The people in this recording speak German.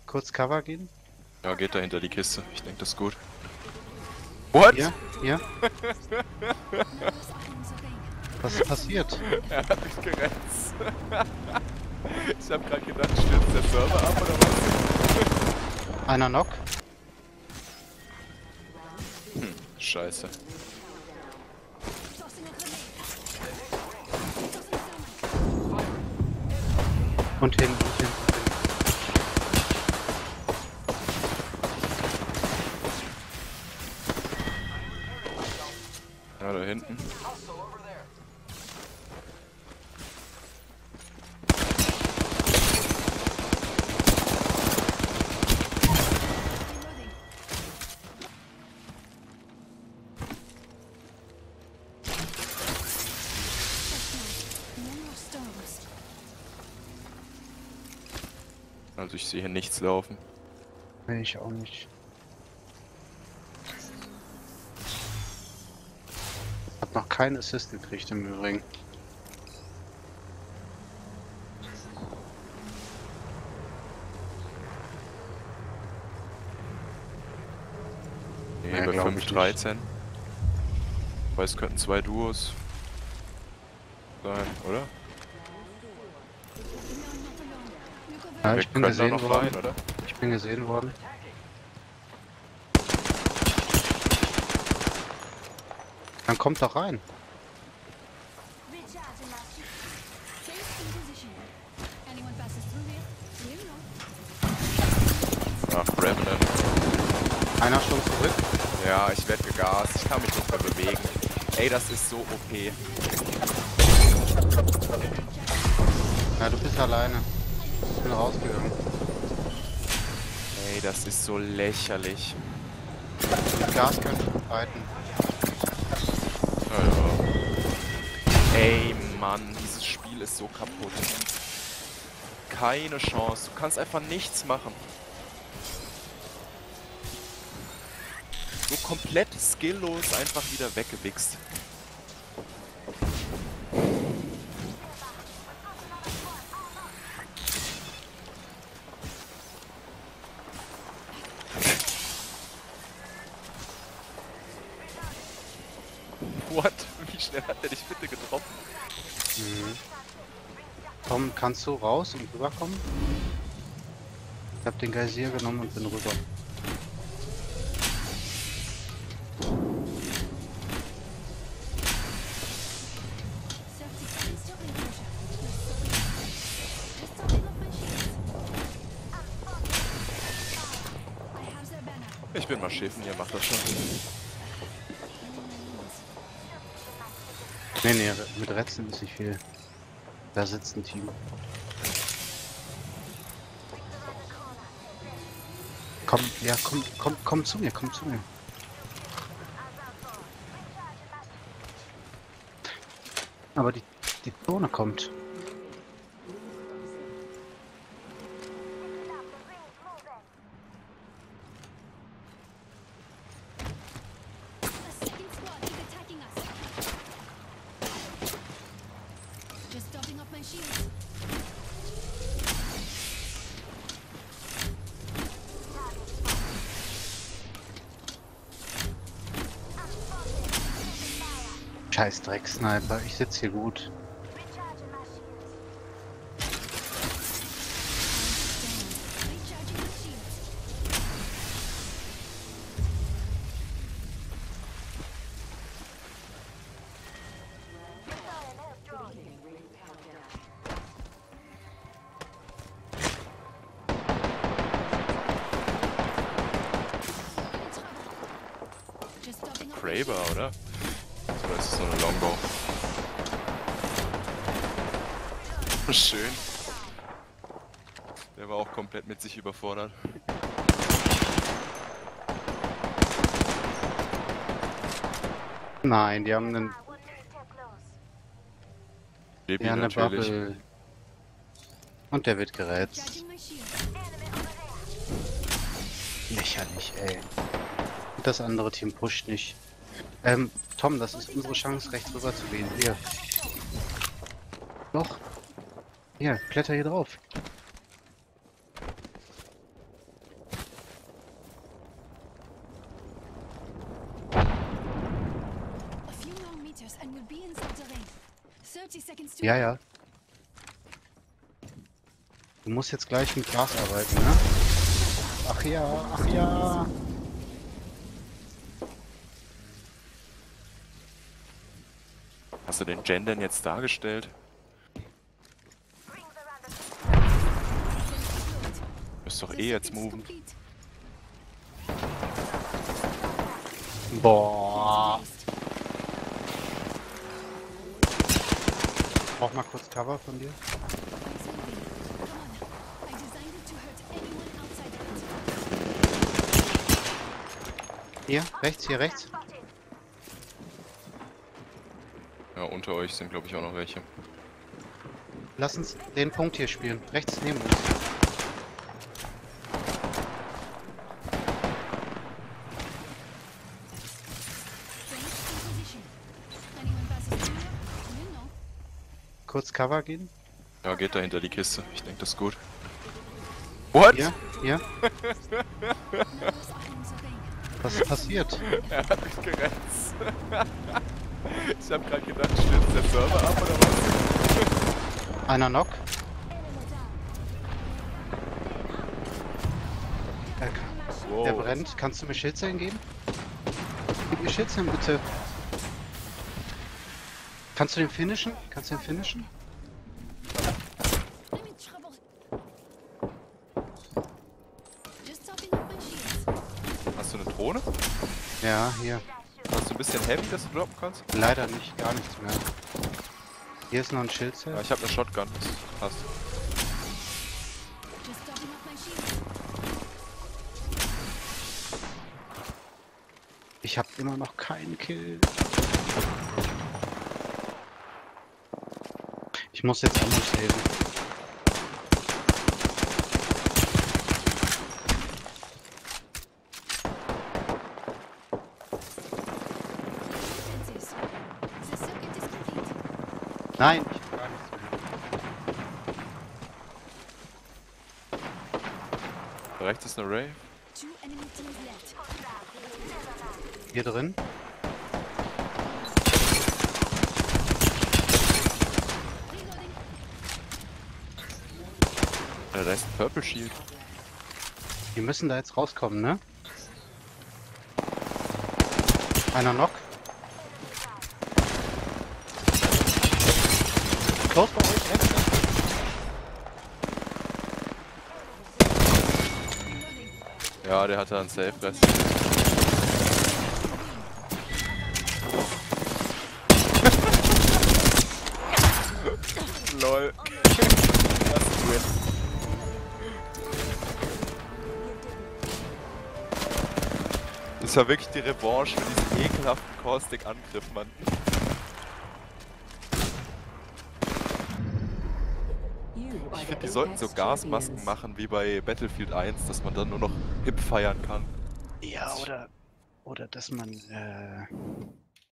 kurz Cover gehen? Ja, geht da hinter die Kiste. Ich denke, das ist gut. What? Hier? Hier? Was ist passiert? Er hat mich gerettet. Ich hab grad gedacht, stürzt der Server ab oder was? Einer Knock? Scheiße. Und hinten, hinten. Ja, da hinten. Also ich sehe hier nichts laufen. Nee, ich auch nicht. Hab noch keinen Assist gekriegt im Übrigen. Nee, Ja, bei glaub ich 5:13. Weil es könnten 2 Duos sein, oder? Ja, Wir ich bin können da gesehen noch worden. rein, oder? Ich bin gesehen worden. Dann kommt doch rein. Ach, Revenant. Einer schon zurück. Ja, ich werde gegast. Ich kann mich nicht mehr bewegen. Ey, das ist so OP. Ja, du bist alleine. Ich bin rausgegangen. Ey, das ist so lächerlich. Mit Gas kann ich verbreiten. Ja. Ey, Mann, dieses Spiel ist so kaputt. Keine Chance. Du kannst einfach nichts machen. So komplett skilllos einfach wieder weggewichst. What? Wie schnell hat der dich bitte getroffen? Mhm. Tom, kannst du raus und rüberkommen? Ich hab den Geysir genommen und bin rüber. Ich bin mal Schiffen, ihr macht das schon. Nee, mit Rätseln ist nicht viel. Da sitzt ein Team. Komm, ja, komm zu mir, komm zu mir. Aber die Zone kommt. Scheiß Drecksniper, ich sitz hier gut. Kraber, oder? Oder ist es so eine Longbow? Schön. Der war auch komplett mit sich überfordert. Nein, die haben einen. Lebi Ja, eine natürlich. Bubble. Und der wird gerätzt. Lächerlich, ey. Und das andere Team pusht nicht. Tom, das ist unsere Chance, rechts rüber zu gehen. Hier. Doch. Hier, kletter hier drauf. 30 seconds to Ja, go. ja. Du musst jetzt gleich mit Gas arbeiten, ne? Ach ja, ach ja. Hast du den Gen denn jetzt dargestellt? Müsst doch The eh jetzt circuit is moven. complete. Boah. Erased. Brauch mal kurz Cover von dir. It's moving. Come on. I designed it to hurt anyone outside of it. Hier, rechts. Ja, unter euch sind glaube ich auch noch welche. Lass uns den Punkt hier spielen. Rechts neben uns. Strength in position. Anyone passes through here, you know. Kurz Cover gehen. Ja, geht da hinter die Kiste. Ich denke, das ist gut. What? Hier. Now those items are paying. Was ist passiert? Er hat mich geretzt. Ich hab grad gedacht, stürzt der Server ab oder was? Einer Knock. Der Wow. brennt. Kannst du mir Schildzellen geben? Gib mir Schildzellen bitte. Kannst du den finishen? Let me trouble. Just topping up my shields. Hast du eine Drohne? Ja, hier. Hast du ein bisschen Heavy, das du droppen kannst? Leider nicht, gar nichts mehr. Hier ist noch ein Ja, Schildzell. ich habe eine Shotgun. Das passt. Just topping up my shields. Ich habe immer noch keinen Kill. Ich muss jetzt anders lesen. Defenses. The circuit is complete. Nein, ich hab gar nichts mehr. Rechts ist eine Ray. 2 enemy teams left. Hier drin. Reloading. Da ist ein Purple Shield. Die müssen da jetzt rauskommen, ne? Einer Knock. Close bei euch, rechts. Reloading. Ja, der hatte einen Safe Rest. Lol. Das ist weird. Das war wirklich die Revanche für diesen ekelhaften Caustic-Angriff, Mann. Ich finde, die sollten so Gasmasken machen wie bei Battlefield 1, dass man dann nur noch hip feiern kann. Ja, oder dass man